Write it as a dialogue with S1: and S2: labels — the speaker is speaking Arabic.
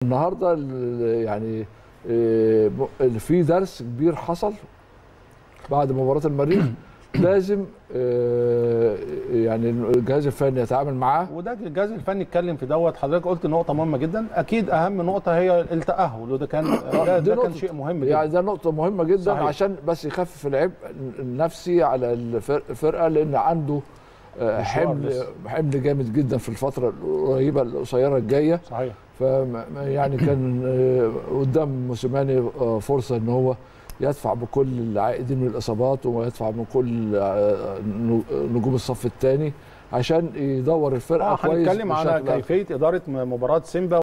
S1: النهارده يعني في درس كبير حصل بعد مباراه المريخ. لازم يعني الجهاز الفني يتعامل معاه،
S2: وده الجهاز الفني اتكلم في دوت. حضرتك قلت نقطه مهمه جدا، اكيد اهم نقطه هي التاهل، وده كان ده كان شيء مهم جدا.
S1: يعني ده نقطه مهمه جدا صحيح. عشان بس يخفف العبء النفسي على الفرقه، لان عنده حمل جامد جدا في الفتره القصيره الجايه
S2: صحيح.
S1: يعني كان قدام موسيماني فرصه ان هو يدفع بكل العائدين من الاصابات، ويدفع من كل نجوم الصف الثاني عشان يدور الفرقه كويس.
S2: هنتكلم على كيفيه اداره مباراه سيمبا